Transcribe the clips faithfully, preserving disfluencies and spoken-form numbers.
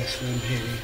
Slim Shady.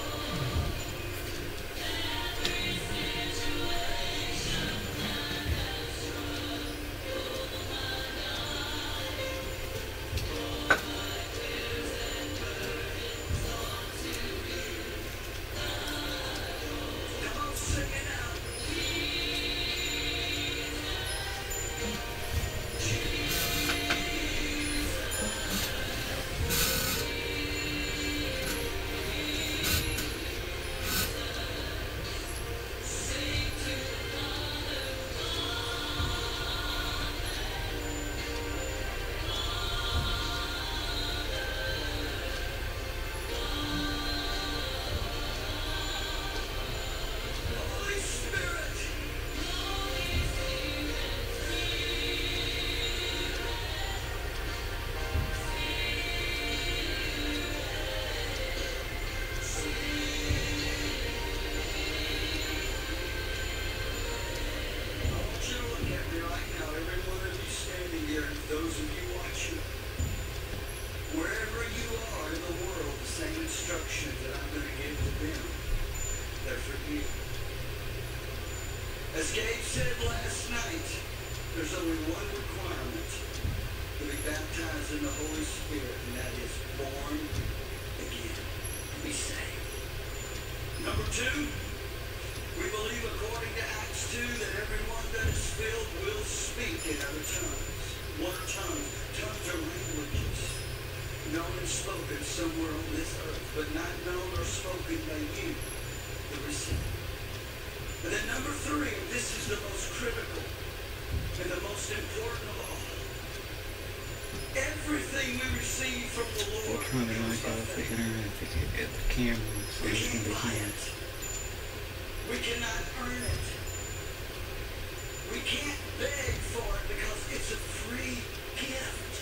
As Gabe said last night, there's only one requirement to be baptized in the Holy Spirit, and that is born again, to be saved. Number two, we believe according to Acts two that everyone that is filled will speak in other tongues. What are tongues? Tongues are languages known and spoken somewhere on this earth, but not known or spoken by you, the receiver. And then number three, and this is the most critical and the most important of all. Everything we receive from the Lord They're trying to comes knock by off the faith. internet to get the camera so We they can can't be buy here. it. We cannot earn it. We can't beg for it because it's a free gift.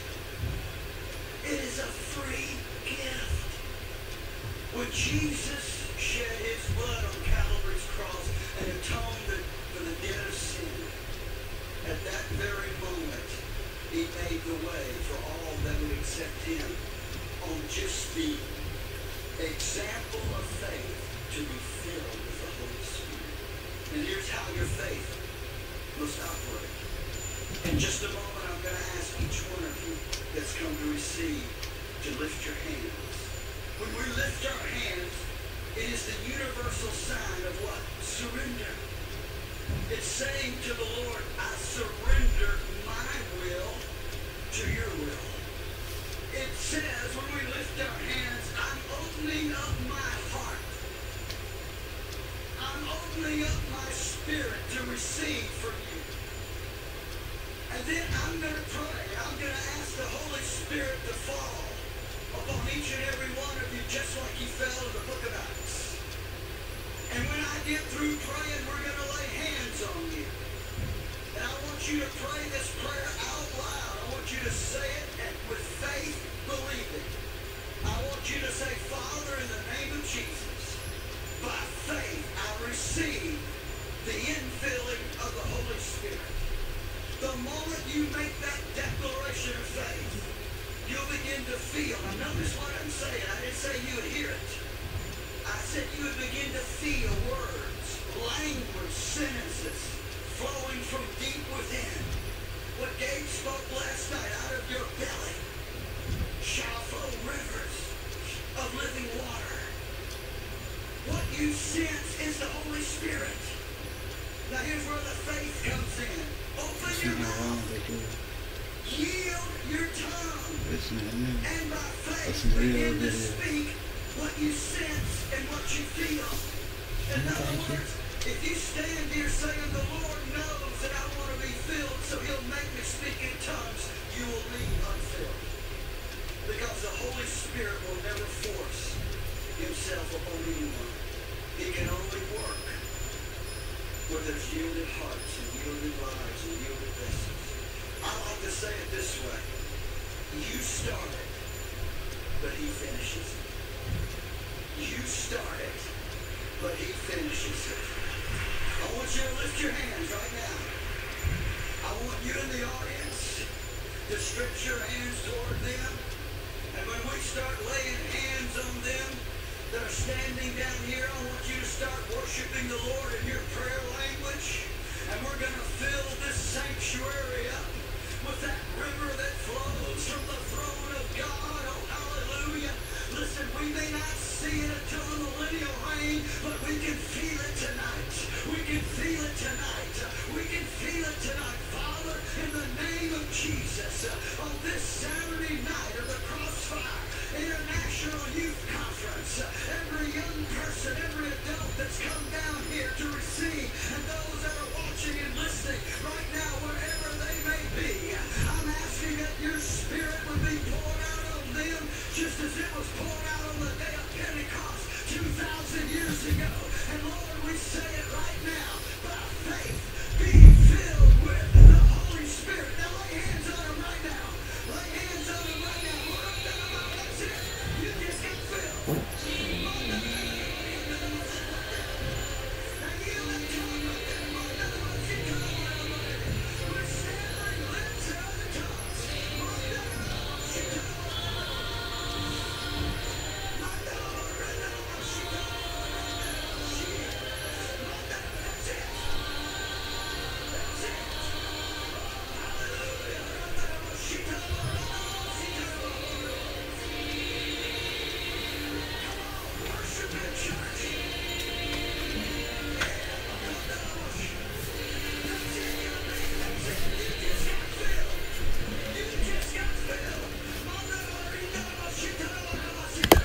It is a free gift. When Jesus shed his blood on Calvary's cross and atoned for the debt of sin, at that very moment, he made the way for all that would accept him on just the example of faith to be filled with the Holy Spirit. And here's how your faith must operate. In just a moment, I'm going to ask each one of you that's come to receive to lift your hands. When we lift our hands, it is the universal sign of what? Surrender. It's saying to the Lord, I surrender my will to your will. It says when we lift our hands, I'm opening up my heart. I'm opening up my spirit to receive from you. And then I'm going to pray. I'm going to ask the Holy Spirit to fall upon each and every one of you, just like he fell in the book of Acts. And when I get through praying, we're going to lay hands on you. And I want you to pray this prayer out loud. I want you to say it and with faith, believe it. I want you to say, Father, in the name of Jesus, by faith, I receive the infilling of the Holy Spirit. The moment you make that declaration of faith, you'll begin to feel. Now notice what I'm saying. I didn't say you would hear it. I said you would begin to feel words, language, sentences flowing from deep within. What Gabe spoke last night, out of your belly shall flow rivers of living water. What you sense is the Holy Spirit. Now here's where the faith comes in. Open See your how long mouth. they do it. Yield your tongue. Listen to me. And by faith, Listen to real begin to video. speak what you sense and what you feel. In other Thank you. words, if you stand here saying, the Lord knows that I want to be filled, so he'll make me speak in tongues, you will leave unfilled. Because the Holy Spirit will never force himself upon anyone. He can only work where there's yielded hearts and yielded lives and yielded vessels. I like to say it this way. You started, but he finishes it. You started, but he finishes it. I want you to lift your hands right now. I want you in the audience to stretch your hands toward them. And when we start laying hands on them, that are standing down here, I want you to start worshiping the Lord in your prayer language. And we're going to fill this sanctuary up with that river that flows from the throne of God. Oh, hallelujah. Listen, we may not see it until the millennial reign, but we can feel it tonight. We can feel it tonight. We can feel it tonight. Father, in the name of Jesus,